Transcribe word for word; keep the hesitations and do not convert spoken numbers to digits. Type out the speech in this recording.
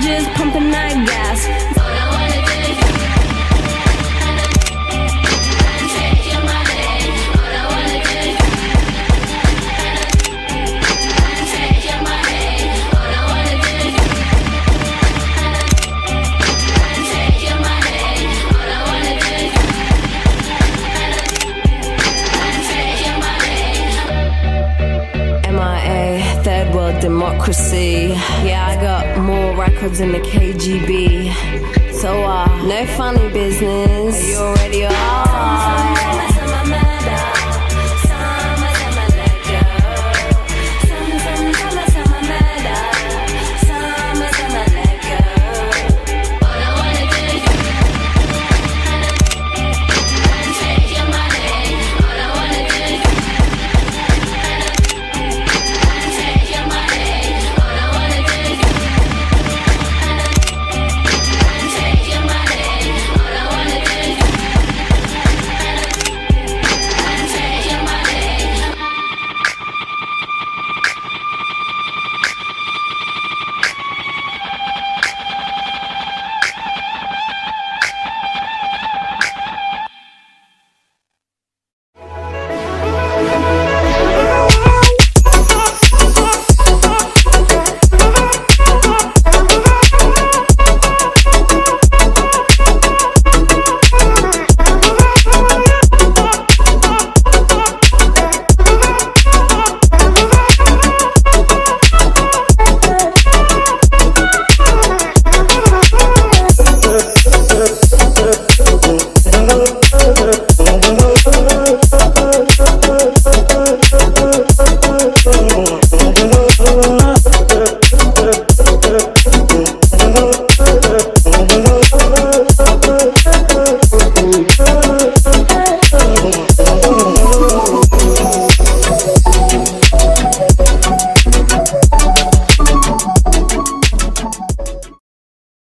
just pumping that gas. All I wanna do is take your money. All I wanna do is take your money. All I wanna do is take your money. All I wanna do is take your money. M I A, third world democracy. Yeah, I got more records than the K G B. So, uh, no funny business. You already are.